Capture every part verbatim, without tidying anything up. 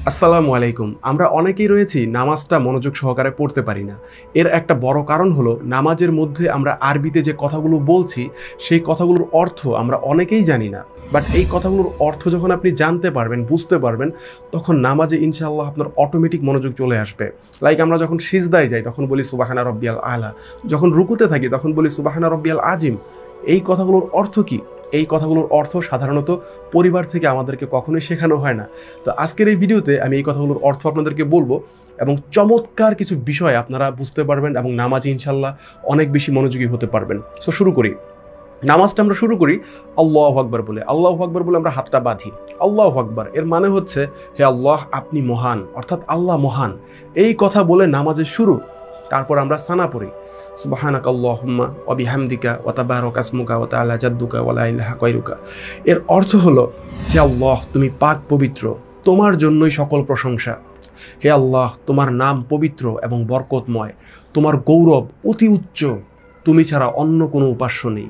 আসসালামু আলাইকুম। আমরা অনেকেই রয়েছি নামাজটা মনোযোগ সহকারে পড়তে পারি না। এর একটা বড় কারণ হলো নামাজের মধ্যে আমরা আরবিতে যে কথাগুলো বলছি সেই কথাগুলোর অর্থ আমরা অনেকেই জানি না। বাট এই কথাগুলোর অর্থ যখন আপনি জানতে পারবেন, বুঝতে পারবেন, তখন নামাজে ইনশাআল্লাহ আপনার অটোমেটিক মনোযোগ চলে আসবে। লাইক আমরা যখন সিজদায় যাই তখন বলি সুবহানা রাব্বিয়াল আলা, যখন রুকুতে থাকি তখন বলি সুবহানা রাব্বিয়াল আজিম। এই কথাগুলোর অর্থ কি? এই কথাগুলোর অর্থ সাধারণত পরিবার থেকে আমাদেরকে কখনোই শেখানো হয় না। তো আজকের এই ভিডিওতে আমি এই কথাগুলোর অর্থ আপনাদেরকে বলবো এবং চমৎকার কিছু বিষয় আপনারা বুঝতে পারবেন এবং নামাজে ইনশাল্লাহ অনেক বেশি মনোযোগী হতে পারবেন। সো শুরু করি। নামাজটা আমরা শুরু করি আল্লাহু আকবার বলে। আল্লাহু আকবার বলে আমরা হাতটা বাঁধি। আল্লাহু আকবার এর মানে হচ্ছে হে আল্লাহ আপনি মহান, অর্থাৎ আল্লাহ মহান। এই কথা বলে নামাজের শুরু। তারপর আমরা সানা পড়ি সুবহানাকা আল্লাহুম্মা ওয়া বিহামদিকা ওয়া তাবারাকা ইসমুকা ওয়া তাআলা জাদ্দুকা ওয়া লা ইলাহা গায়রুকা। এর অর্থ হলো হে আল্লাহ তুমি পাক পবিত্র, তোমার জন্যই সকল প্রশংসা। হে আল্লাহ তোমার নাম পবিত্র এবং বরকতময়, তোমার গৌরব অতি উচ্চ, তুমি ছাড়া অন্য কোনো উপাস্য নেই।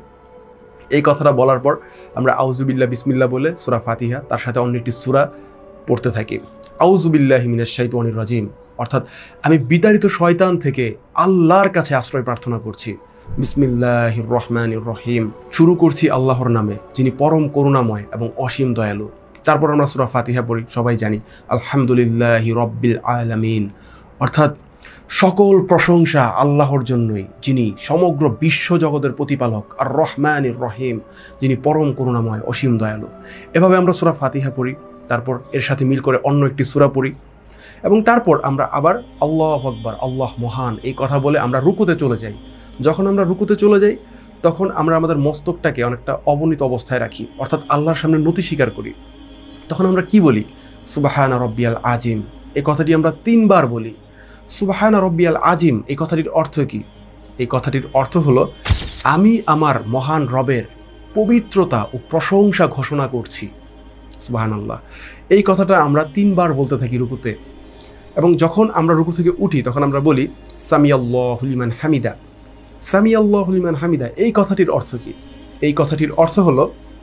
এই কথাটা বলার পর আমরা আউযুবিল্লাহ বিসমিল্লাহ বলে সূরা ফাতিহা তার সাথে অন্য একটি সূরা পড়তে থাকি। আউযুবিল্লাহি মিনাশ শাইতানির রাজিম, অর্থাৎ আমি বিতাড়িত শয়তান থেকে আল্লাহর কাছে আশ্রয় প্রার্থনা করছি। বিসমিল্লাহির রহমানির রহিম, শুরু করছি আল্লাহর নামে যিনি পরম করুণাময় এবং অসীম দয়ালু। তারপর আমরা সূরা ফাতিহা পড়ি, সবাই জানি আলহামদুলিল্লাহি রব্বিল আলামিন, অর্থাৎ সকল প্রশংসা আল্লাহর জন্যই যিনি সমগ্র বিশ্ব জগতের প্রতিপালক, আর রহমানির রহিম যিনি পরম করুণাময় অসীম দয়ালু। এভাবে আমরা সূরা ফাতিহা পড়ি, তারপর এর সাথে মিল করে অন্য একটি সূরা পড়ি এবং তারপর আমরা আবার আল্লাহু আকবার আল্লাহ মহান এই কথা বলে আমরা রুকুতে চলে যাই। যখন আমরা রুকুতে চলে যাই তখন আমরা আমাদের মস্তকটাকে অনেকটা অবনীত অবস্থায় রাখি, অর্থাৎ আল্লাহর সামনে নতি স্বীকার করি। তখন আমরা কি বলি? সুবহানা রাব্বিয়াল আজিম, এই কথাটি আমরা তিনবার বলি। সুবহানা রাব্বিয়াল আজিম এই কথাটির অর্থ কি? এই কথাটির অর্থ হলো আমি আমার মহান রবের পবিত্রতা ও প্রশংসা ঘোষণা করছি। সুবহানাল্লাহ, এই কথাটা আমরা তিনবার বলতে থাকি রুকুতে। এবং যখন আমরা রুকু থেকে উঠি তখন আমরা বলি সামিয়াল্লাহু লিমান হামিদা। সামিয়াল্লাহু লিমান হামিদা এই কথাটির অর্থ কি? এই কথাটির অর্থ হলো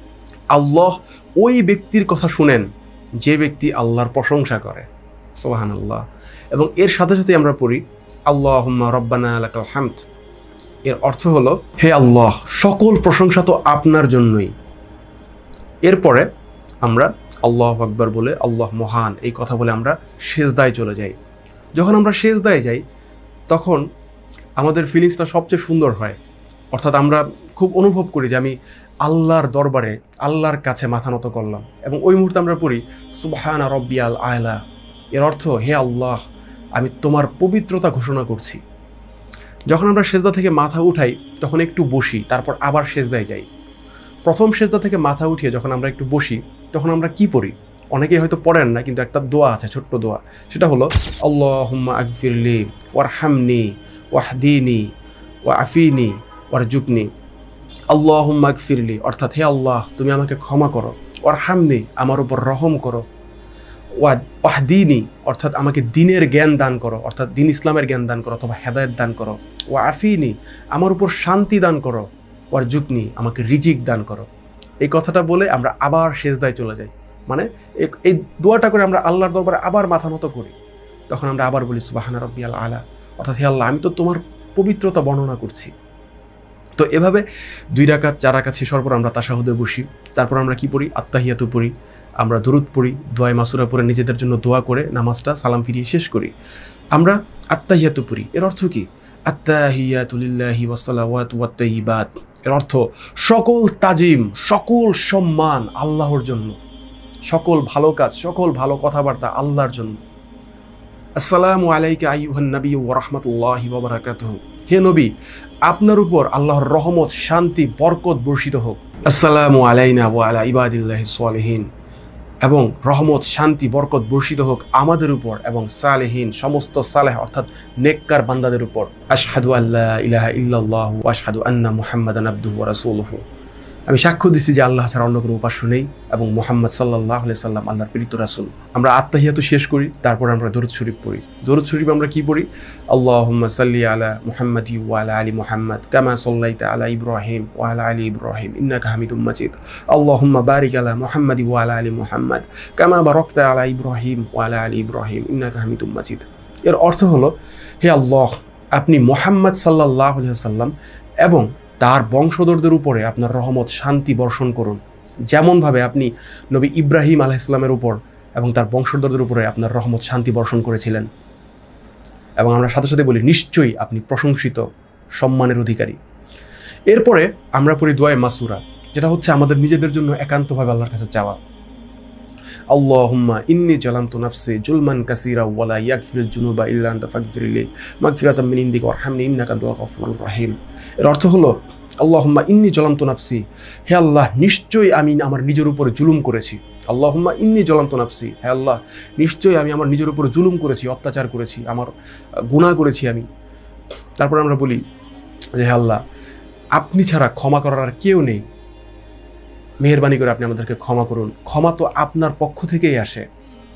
আল্লাহ ওই ব্যক্তির কথা শুনেন যে ব্যক্তি আল্লাহর প্রশংসা করে। সুবহানাল্লাহ। এবং এর সাথে সাথে আমরা পড়ি আল্লাহুম্মা রব্বানা লাকাল হামদ। এর অর্থ হলো হে আল্লাহ সকল প্রশংসা তো আপনার জন্যই। এরপরে আমরা আল্লাহু আকবার বলে আল্লাহ মহান এই কথা বলে আমরা সেজদায় চলে যাই। যখন আমরা সেজদায় যাই তখন আমাদের ফিলিংসটা সবচেয়ে সুন্দর হয়, অর্থাৎ আমরা খুব অনুভব করি যে আমি আল্লাহর দরবারে আল্লাহর কাছে মাথা নত করলাম এবং ওই মুহূর্তে আমরা পড়ি সুবহানা রাব্বিয়াল আলা। এর অর্থ হে আল্লাহ আমি তোমার পবিত্রতা ঘোষণা করছি। যখন আমরা সেজদা থেকে মাথা উঠাই তখন একটু বসি, তারপর আবার সেজদায় যাই। প্রথম সেজদা থেকে মাথা উঠিয়ে যখন আমরা একটু বসি তখন আমরা কি পড়ি? অনেকেই হয়তো পড়েন না, কিন্তু একটা দোয়া আছে, ছোট্ট দোয়া। সেটা হলো আল্লাহুম্মা আগফিরলি ওয়ারহামনি ওয়াহদিনি ওয়াআফিনি ওয়ারজুকনি। আল্লাহুম্মা আগফিরলি অর্থাৎ হে আল্লাহ তুমি আমাকে ক্ষমা করো, ওয়ারহামনি আমার উপর রহম করো, ওয়াহদিনি অর্থাৎ আমাকে দ্বীনের জ্ঞান দান করো, অর্থাৎ দ্বীন ইসলামের জ্ঞান দান করো অথবা হেদায়েত দান করো, ওয়াআফিনি আমার উপর শান্তি দান করো, ওয়ারজুকনি আমাকে রিজিক দান করো। এই কথাটা বলে আমরা আবার সেজদায় চলে যাই। মানে এই দোয়াটা করে আমরা আল্লাহর দরবারে আবার মাথা নত করি। তখন আমরা আবার বলি সুবহানা রাব্বিয়াল আলা, অর্থাৎ হে আল্লাহ আমি তো তোমার পবিত্রতা বর্ণনা করছি। তো এভাবে দুই রাকাত চার রাকাত শেষ হওয়ার পর আমরা তাশাহুদে বসি। তারপর আমরা কি পড়ি? আত্তাহিয়াতু পড়ি, আমরা দরুদ পড়ি, দোয়ায়ে মাসুরা পড়ে নিজেদের জন্য দোয়া করে নামাজটা সালাম ফিরিয়ে শেষ করি। আমরা আত্তাহিয়াতু পড়ি। এর অর্থ কি? আত্তাহিয়াতু লিল্লাহি ওয়াস সালাওয়াতু ওয়াত তাইয়্যিবাত। এর অর্থ সকল তাজিম সকল সম্মান আল্লাহর জন্য, সকল ভালো কাজ সকল ভালো কথাবার্তা আল্লাহর জন্য। আসসালামু আলাইকা আইয়ুহান নবী ওয়া রাহমাতুল্লাহি ওয়া বারাকাতুহু। হে নবী আপনার উপর আল্লাহর রহমত শান্তি বরকত বর্ষিত হোক। আসসালামু আলাইনা ওয়া আলা ইবাদিল্লাহিস সালিহিন, এবং রহমত শান্তি বরকত বর্ষিত হোক আমাদের উপর এবং সালেহীন সমস্ত সালেহ অর্থাৎ নেককার বান্দাদের উপর। আশহাদু আল্লা ইলাহা ইল্লাল্লাহু ওয়া আশহাদু আন্না মুহাম্মাদান আবদুহু ওয়া রাসূলুহু। আমি সাক্ষ্য দিচ্ছি যে আল্লাহ ছাড়া অন্য কোনো উপাস্য নেই এবং মুহাম্মদ সাল্লাল্লাহু আলাইহি সাল্লাম আল্লাহর প্রেরিত রাসূল। আমরা আত্তাহিয়াতু শেষ করি, তারপর আমরা দরুদ শরীফ পড়ি। দরুদ শরীফ আমরা কি পড়ি? আল্লাহুম্মা সাল্লি আলা মুহাম্মাদি ওয়া আলা আলি মুহাম্মাদ কামা সাল্লাইতা আলা ইব্রাহিম ওয়া আলা আলি ইব্রাহিম ইন্নাকা হামিদুম মাজিদ। আল্লাহুম্মা বারিক আলা মুহাম্মাদি ওয়া আলা আলি মুহাম্মাদ কামা বারাকতা আলা ইব্রাহিম ওয়া আলা আলি ইব্রাহিম ইন্নাকা হামিদুম মাজিদ। এর অর্থ হলো, হে আল্লাহ, আপনি মুহাম্মদ সাল্লাল্লাহু আলাইহি ওয়াসাল্লাম এবং তার বংশধরদের উপরে আপনার রহমত শান্তি বর্ষণ করুন, যেমনভাবে আপনি নবী ইব্রাহিম আলাইহিস সালামের উপর এবং তার বংশধরদের উপরে আপনার রহমত শান্তি বর্ষণ করেছিলেন। এবং আমরা সাথে সাথে বলি, নিশ্চয়ই আপনি প্রশংসিত, সম্মানের অধিকারী। এরপরে আমরা পড়ি দোয়ায়ে মাসুরা, যেটা হচ্ছে আমাদের নিজেদের জন্য একান্তভাবে আল্লাহর কাছে চাওয়া। আল্লাহুম্মা ইন্নী জালামতু নাফসি জুলমান কাসীরা ওয়া লা ইয়াগফিরুজ যুনুবা ইল্লা আনতা ফাগফিরলি মাগফিরাতাম মিন ইনদিকা ওয়ারহামনি ইন্নাকা আনতাল গফুরুর রহিম। এর অর্থ হলো, আল্লাহুম্মা ইন্নী জালামতু নাফসি, হে আল্লাহ, নিশ্চয়ই আমি আমার নিজের উপরে জুলুম করেছি। আল্লাহুম্মা ইন্নী জালামতু নাফসি, হে আল্লাহ, নিশ্চয়ই আমি আমার নিজের উপরে জুলুম করেছি, অত্যাচার করেছি, আমার গুনাহ করেছি আমি। তারপর আমরা বলি যে, হে আল্লাহ, আপনি ছাড়া ক্ষমা করার আর কেউ নেই, মেহেরবানি করে আপনি আমাদেরকে ক্ষমা করুন, ক্ষমা তো আপনার পক্ষ থেকেই আসে।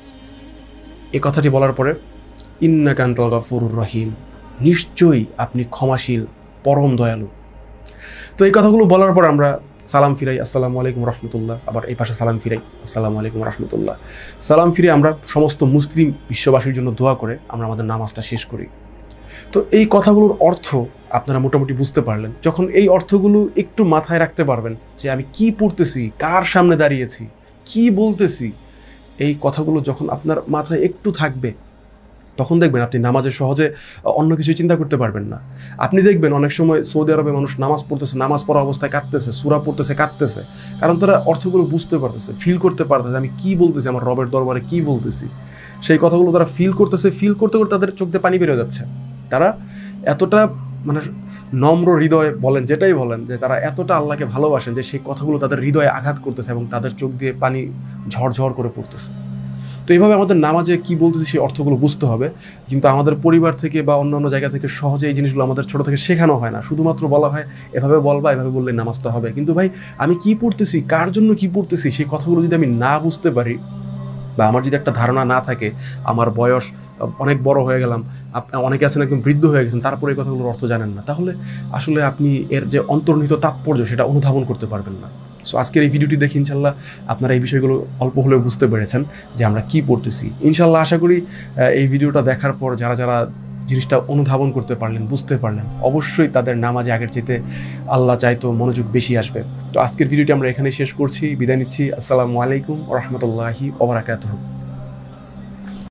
এই কথাটি বলার পরে ইন্নাকা আনতাল গফুরুর রহিম, নিশ্চয়ই আপনি ক্ষমাশীল, পরম দয়ালু। তো এই কথাগুলো বলার পর আমরা সালাম ফিরাই, আসসালামু আলাইকুম রহমতুল্লাহ। আবার এই পাশে সালাম ফিরাই, আসসালামু আলাইকুম রহমতুল্লাহ। সালাম ফিরে আমরা সমস্ত মুসলিম বিশ্ববাসীর জন্য দোয়া করে আমরা আমাদের নামাজটা শেষ করি। তো এই কথাগুলোর অর্থ আপনারা মোটামুটি বুঝতে পারলেন। যখন এই অর্থগুলো একটু মাথায় রাখতে পারবেন যে আমি কি পড়তেছি, কার সামনে দাঁড়িয়েছি, কি বলতেছি, এই কথাগুলো যখন আপনার মাথায় একটু থাকবে, তখন দেখবেন আপনি নামাজে সহজে অন্য কিছু চিন্তা করতে পারবেন না। আপনি দেখবেন অনেক সময় সৌদি আরবে মানুষ নামাজ পড়তেছে, নামাজ পড়া অবস্থায় কাঁদতেছে, সূরা পড়তেছে কাঁদতেছে, কারণ তারা অর্থগুলো বুঝতে পারতেছে, ফিল করতে পারতেছে আমি কি বলতেছি, আমার রবের দরবারে কি বলতেছি। সেই কথাগুলো তারা ফিল করতেছে, ফিল করতে করতে তাদের চোখ দিয়ে পানি বেরিয়ে যাচ্ছে। তারা এতটা মানে নম্র হৃদয় বলেন, যেটাই বলেন, যে তারা এতটা আল্লাহকে ভালোবাসেন যে সেই কথাগুলো তাদের হৃদয়ে আঘাত করতেছে এবং তাদের চোখ দিয়ে পানি ঝরঝর করে পড়তেছে। তো এইভাবে আমাদের নামাজে কি বলতেছি সেই অর্থগুলো বুঝতে হবে। কিন্তু আমাদের পরিবার থেকে বা অন্যান্য জায়গা থেকে সহজে এই জিনিসগুলো আমাদের ছোট থেকে শেখানো হয় না। শুধুমাত্র বলা হয় এভাবে বলবা, এভাবে বললে নামাজটা হবে। কিন্তু ভাই, আমি কি পড়তেছি, কার জন্য কি পড়তেছি, সেই কথাগুলো যদি আমি না বুঝতে পারি বা আমার যদি একটা ধারণা না থাকে, আমার বয়স অনেক বড় হয়ে গেলাম, অনেকে আছেন একদম বৃদ্ধ হয়ে গেছেন, তারপরে এই কথাগুলোর অর্থ জানেন না, তাহলে আসলে আপনি এর যে অন্তর্নিহিত তাৎপর্য সেটা অনুধাবন করতে পারবেন না। সো আজকের এই ভিডিওটি দেখে ইনশাল্লাহ আপনারা এই বিষয়গুলো অল্প হলেও বুঝতে পেরেছেন যে আমরা কি পড়তেছি। ইনশাল্লাহ আশা করি এই ভিডিওটা দেখার পর যারা যারা জিনিসটা অনুধাবন করতে পারলেন, বুঝতে পারলেন, অবশ্যই তাদের নামাজে আগের চাইতে আল্লাহ চাইতো মনোযোগ বেশি আসবে। তো আজকের ভিডিওটি আমরা এখানেই শেষ করছি, বিদায় নিচ্ছি। আসসালামু আলাইকুম ওয়া রাহমাতুল্লাহি ওয়া বারাকাতুহু।